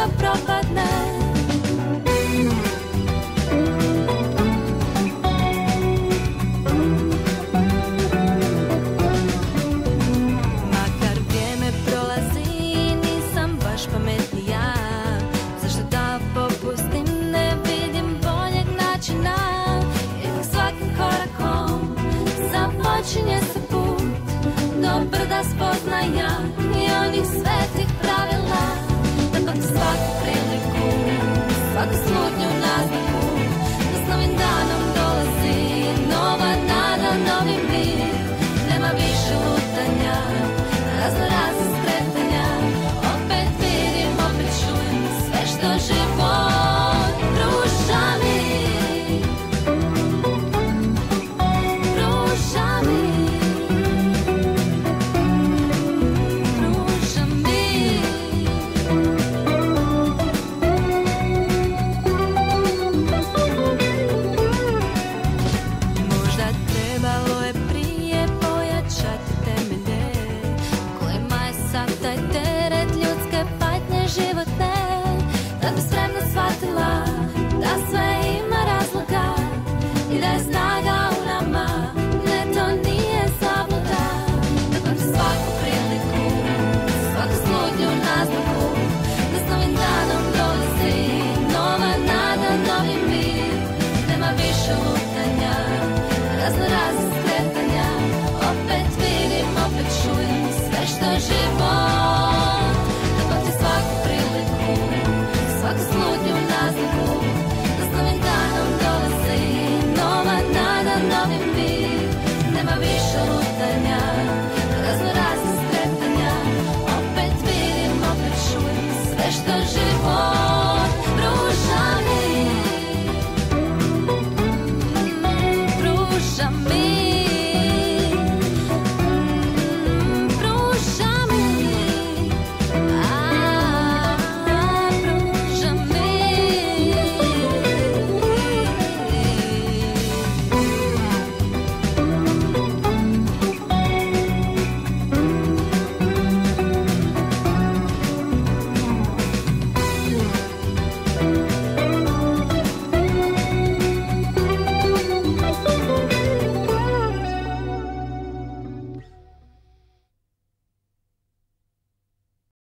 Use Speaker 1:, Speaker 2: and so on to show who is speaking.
Speaker 1: propadne. Makar vrijeme prolazi, nisam baš pametnija. Zašto da popustim, ne vidim boljeg načina. Ipak svakim korakom započinje se put do brda spoznaja i onih svetih pravila. Da pak svaku priliku, svaku slutnju naznaku, da s novim danom dolazi nova nada, novi mir. Nema više lutanja, razno raznih skretanja. Opet vidim, opet čujem sve što život pruža mi. Pruža mi. Pruža mi. Možda trebalo je prije pojačati temelje kojima je sav taj teret ljudske patnje životne. Da bi spremno shvatila da sve ima razloga i da je snaga u nama, ne, to nije zabluda. Da pak svaku priliku, svaku slutnju naznaku, da s novim danom dolazi nova nada, novi mir. Nema više lutanja, razno raznih skretanja. Opet vidim, opet čujem sve što život. Da pak ti svaku priliku, svaku slutnju naznaku, da s novim danom dolazi nova nada, novi mir. Nema više lutanja, razno raznih skretanja. Opet vidim, opet čujem sve što život.